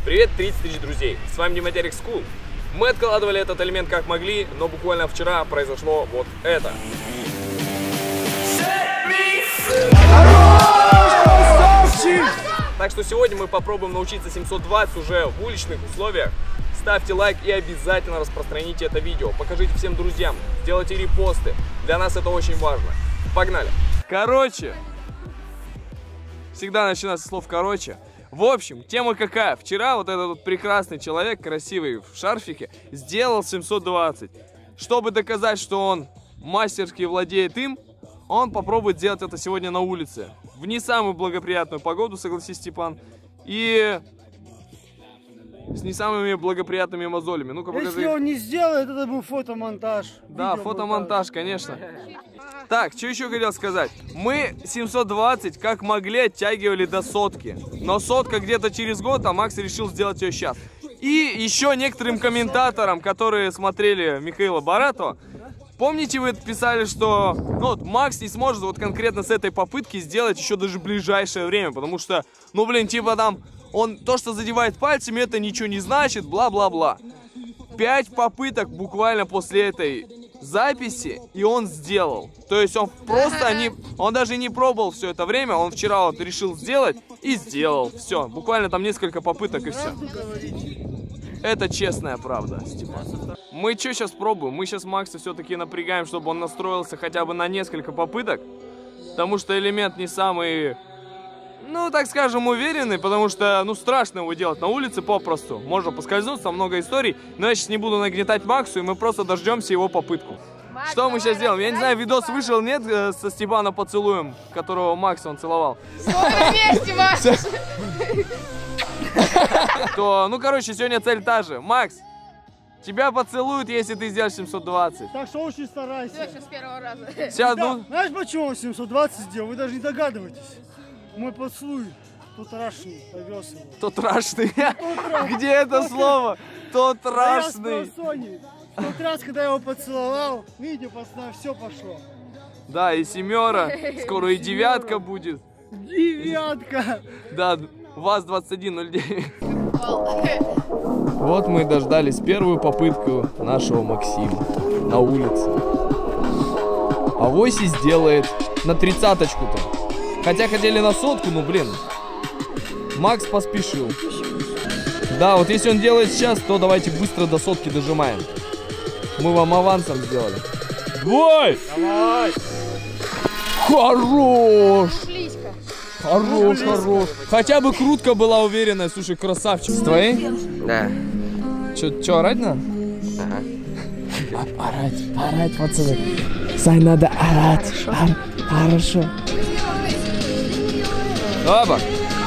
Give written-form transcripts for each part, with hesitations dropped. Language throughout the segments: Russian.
Привет, 30 тысяч друзей! С вами Диматерик School. Мы откладывали этот элемент как могли, но буквально вчера произошло вот это. Так что сегодня мы попробуем научиться 720 уже в уличных условиях. Ставьте лайк и обязательно распространите это видео. Покажите всем друзьям, сделайте репосты. Для нас это очень важно. Погнали! Короче, всегда начинаю со слов «короче». В общем, тема какая? Вчера вот этот вот прекрасный человек, красивый в шарфике, сделал 720. Чтобы доказать, что он мастерски владеет им, он попробует сделать это сегодня на улице. В не самую благоприятную погоду, согласись, Степан. И с не самыми благоприятными мозолями. Ну-ка, покажи. Если он не сделает, это был фотомонтаж. Да, фотомонтаж, конечно. Так, что еще хотел сказать. Мы 720 как могли оттягивали до сотки. Но сотка где-то через год, а Макс решил сделать ее сейчас. И еще некоторым комментаторам, которые смотрели Михаила Баратова, помните, вы писали, что вот, Макс не сможет вот конкретно с этой попытки сделать еще даже в ближайшее время. Потому что, ну блин, типа там, он то, что задевает пальцами, это ничего не значит, бла-бла-бла. 5 попыток буквально после этой записи, и он сделал. То есть он просто он даже не пробовал все это время, он вчера вот решил сделать и сделал. Все, буквально там несколько попыток и все. Это честная правда, Степан. Мы что сейчас пробуем? Мы сейчас Макса все-таки напрягаем, чтобы он настроился хотя бы на несколько попыток. Потому что элемент не самый, ну, так скажем, уверенный, потому что, ну, страшно его делать на улице попросту. Можно поскользнуться, много историй, но я сейчас не буду нагнетать Максу, и мы просто дождемся его попытку. Макс, что мы сейчас делаем? Я не знаю, видос вышел, нет, со Степана поцелуем, которого Макс он целовал. Вместе, Макс! То, ну, короче, сегодня цель та же. Макс, тебя поцелуют, если ты сделаешь 720. Так что очень старайся. Все, с первого раза. Сейчас, ну... Знаешь, почему он 720 сделал? Вы даже не догадываетесь. Мой поцелуй, тот рашный, повез его. Тот рашный. Где это слово? Тот рашный. В тот раз, когда я его поцеловал, видите, пацаны, все пошло. Да, и 7, скоро и 9 будет. 9. Да, ВАЗ-2109. Вот мы и дождались первую попытку нашего Максима на улице. Авось и сделает на 30-очку-то. Хотя хотели на сотку, ну блин. Макс поспешил. Да, вот если он делает сейчас, то давайте быстро до сотки дожимаем. Мы вам авансом сделали. Давай! Давай! Хорош! Хорош, хорош. Хотя бы крутка была уверенная. Слушай, красавчик. С твоей? Да. Че, орать надо? Ага. Орать, пацаны. Сань, надо орать. Хорошо. Оба.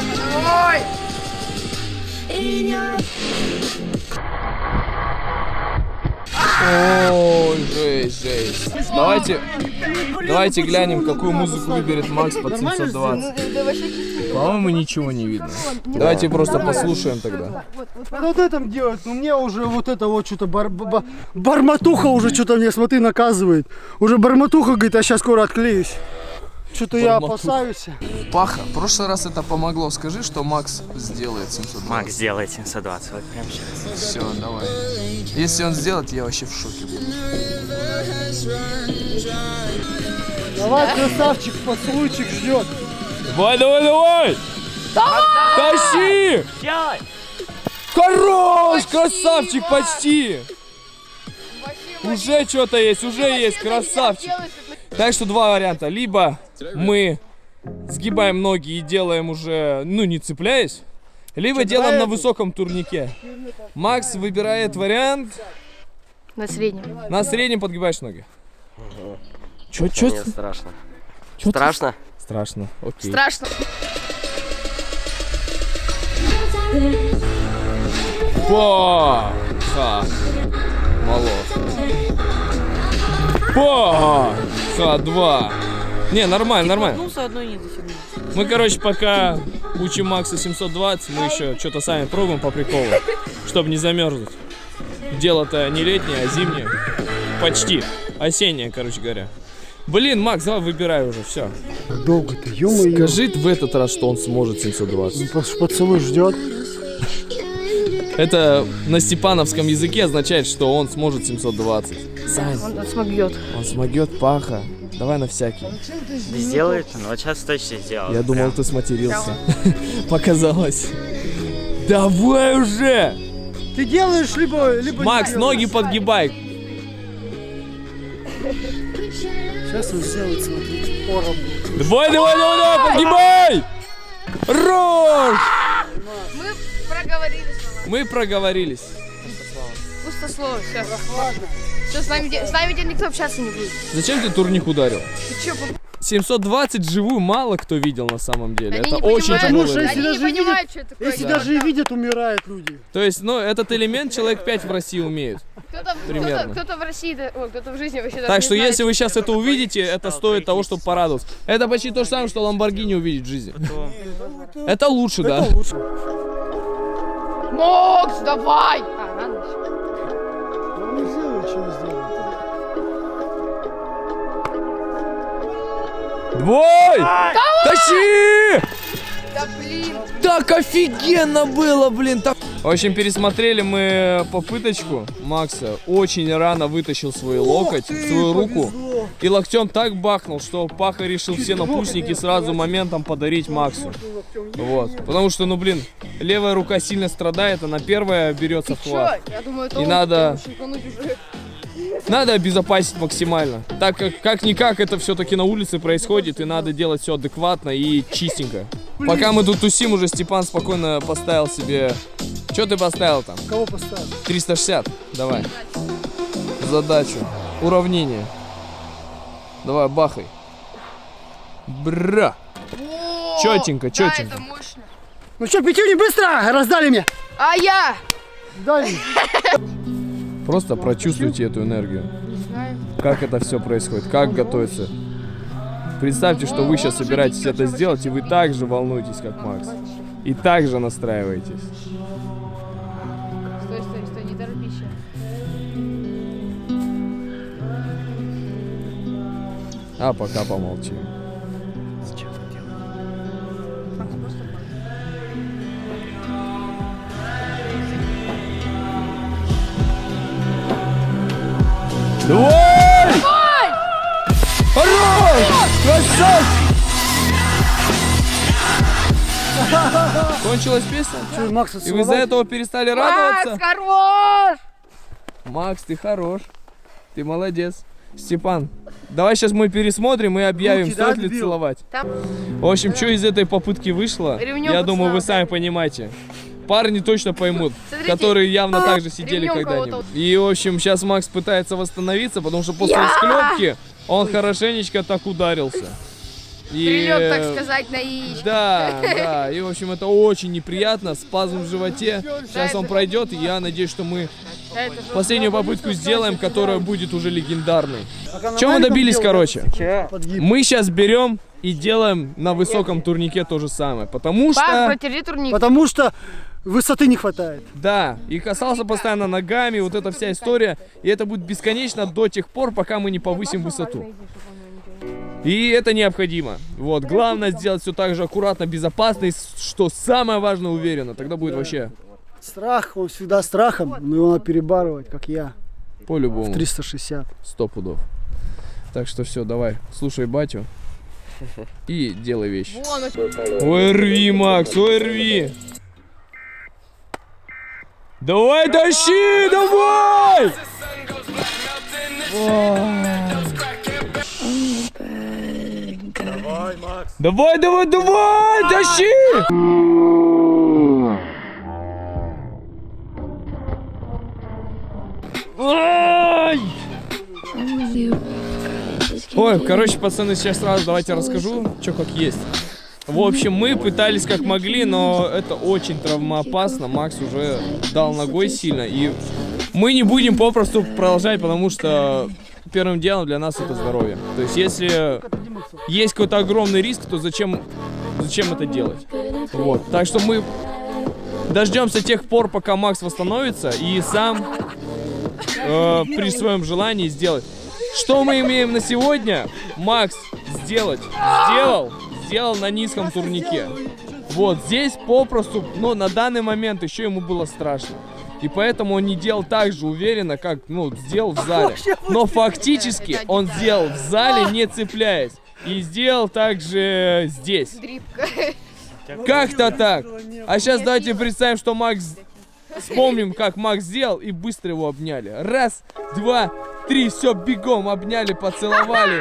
Ой, жесть. Давайте глянем, какую музыку выберет Макс под 720. По-моему, ничего не видно. Давайте просто послушаем тогда. Вот это делать, ну мне уже вот это вот что-то барматуха уже что-то мне, смотри, наказывает. Уже барматуха говорит, а сейчас скоро отклеюсь. Что-то я опасаюсь. Паха, в прошлый раз это помогло. Скажи, что Макс сделает 720. Макс сделает 720, вот прямо сейчас. Все, давай. Если он сделает, я вообще в шоке буду. Давай, красавчик, поцелуйчик ждет. Давай! Тащи! Делай! Хорош, красавчик, почти! Уже что-то есть, красавчик. Так что два варианта. Либо мы сгибаем ноги и делаем уже, ну, не цепляясь, либо делаем на высоком турнике. Макс выбирает вариант. На среднем. На среднем подгибаешь ноги. Чё? Мне страшно. Страшно? Страшно, окей. Страшно. Паха! Молод. Паха! 2. Не, нормально. Мы, короче, пока учим Макса 720, мы еще что-то сами пробуем по приколу, чтобы не замерзнуть. Дело-то не летнее, а зимнее. Почти. Осеннее, короче говоря. Блин, Макс, давай выбирай уже, все. Долго-то, ё-моё. Скажи в этот раз, что он сможет 720. Поцелуй ждет. Это на степановском языке означает, что он сможет 720. Сань, Он смогет. он смогет, Паха. Давай на всякий. Сделает, но вот сейчас точно сделал. Я думал, ты сматерился. Показалось. Давай уже! Ты делаешь либо Макс, не делаешь. ноги подгибай. Сейчас он сделает, смотрите, пором. Давай, подгибай! Рожь! Мы проговорили слова. Мы проговорились. Пустослово, все. Все, с нами теперь никто общаться не будет. Зачем ты турник ударил? Ты че, 720 живую мало кто видел на самом деле. Они Это не очень понимают, тяжелый Потому что рейд. если Они не даже понимают, что это такое. Если даже и видят, умирают люди. То есть, ну, этот элемент человек 5 в России умеет. Примерно. Кто-то в России, кто-то в жизни вообще даже Так не что знает, если вы что сейчас это увидите, это стоит того, чтобы порадоваться. Это почти то же самое, что Ламборгини увидеть в жизни. Это лучше, да? Это лучше. Макс, давай! А, ладно. Он не сделает, что не сделает. Двой! Тащи! Да блин! Так офигенно было, блин! Так... В общем, пересмотрели мы попыточку Макса. Очень рано вытащил свой локоть, свою руку. И локтем так бахнул, что Паха решил все напульсники сразу моментом подарить Максу. Вот. Потому что, ну блин, левая рука сильно страдает, она первая берется в хват. Я думаю, это И он надо... шикануть уже. Надо обезопасить максимально. Так как-никак это все-таки на улице происходит, и надо делать все адекватно и чистенько. Пока мы тут тусим, уже Степан спокойно поставил себе... Что ты поставил там? Кого поставил? 360. Давай. Задачу. Уравнение. Давай, бахай. Бра. О, Чётенько, да, чётенько. это мощно. Ну что, пятюни, быстро! Раздали мне! А я? Дай мне. Просто прочувствуйте эту энергию. Не знаю. Как это все происходит, как готовится. Представьте, что вы сейчас собираетесь это сделать, и вы так же волнуетесь, как Макс. И так же настраиваетесь. Стой, не торопись. А пока помолчим. Давай! Хорош! Красавчик! Кончилась песня? Что, Макса И вы из-за этого перестали Макс, радоваться? хорош! Макс, ты хорош. Ты молодец. Степан, давай сейчас мы пересмотрим и объявим, Руки, да, стоит ли отбил? целовать. Там В общем, что из этой попытки вышло, Ремнем я думаю, вы пацана. сами понимаете. Парни точно поймут, Смотрите, которые явно так же сидели ремнем когда-нибудь. кого-то. И, в общем, сейчас Макс пытается восстановиться, потому что после склепки он хорошенечко так ударился. И, прилет, так сказать, на яичко. да, и, в общем, это очень неприятно, спазм в животе. Сейчас он это- пройдет, и я надеюсь, что мы Да, это же- последнюю попытку сделаем, которая будет уже легендарной. А Чем мы добились, короче? Подгиб. Мы сейчас берем и делаем на высоком турнике то же самое, потому Пап, что... протяни турник. Потому что высоты не хватает. Да, и касался постоянно ногами, вот эта вся история, и это будет бесконечно до тех пор, пока мы не повысим высоту. И это необходимо. Вот, главное сделать все так же аккуратно, безопасно, и что самое важное, уверенно, тогда будет вообще Страх, он всегда страхом, но его надо перебарывать, как я. по-любому 360. 100 пудов. Так что все, давай, слушай батю и делай вещи. Вон, он- Ой, рви, Макс, ой, рви. Давай, тащи, давай! Давай, давай, давай, тащи! Ай! Ой, короче, пацаны, сейчас сразу давайте расскажу, что как есть. В общем, мы пытались как могли, но это очень травмоопасно. Макс уже дал ногой сильно, и мы не будем попросту продолжать, потому что первым делом для нас это здоровье. То есть, если есть какой-то огромный риск, то зачем это делать? Вот. Так что мы дождемся тех пор, пока Макс восстановится и сам при своем желании сделать. Что мы имеем на сегодня? Макс сделал на низком турнике. Вот здесь попросту, ну, на данный момент еще ему было страшно. И поэтому он не делал так же уверенно, как, ну, сделал в зале. Но фактически он сделал в зале, не цепляясь. И сделал также здесь. Как-то так. А сейчас давайте представим, что Макс... Вспомним, как Макс сделал, и быстро его обняли. Раз, два, три, все, бегом обняли, поцеловали.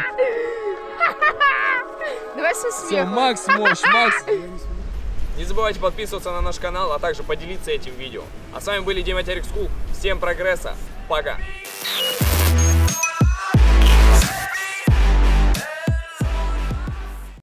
Давай со Все, смехом. Макс мощь, Макс. Не забывайте подписываться на наш канал, а также поделиться этим видео. А с вами были Дима Терек Скул. Всем прогресса. Пока.